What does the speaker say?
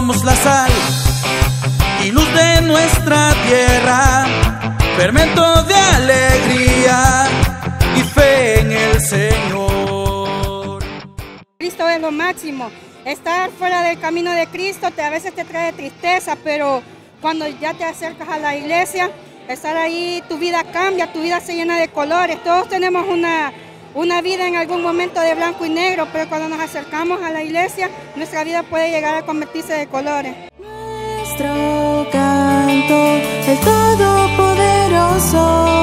somos la sal y luz de nuestra tierra, fermento de alegría y fe en el Señor. Cristo es lo máximo. Estar fuera del camino de Cristo a veces te trae tristeza, pero cuando ya te acercas a la iglesia, estar ahí, tu vida cambia, tu vida se llena de colores. Todos tenemos una vida en algún momento de blanco y negro, pero cuando nos acercamos a la iglesia, nuestra vida puede llegar a convertirse de colores. Nuestro canto, el Todopoderoso.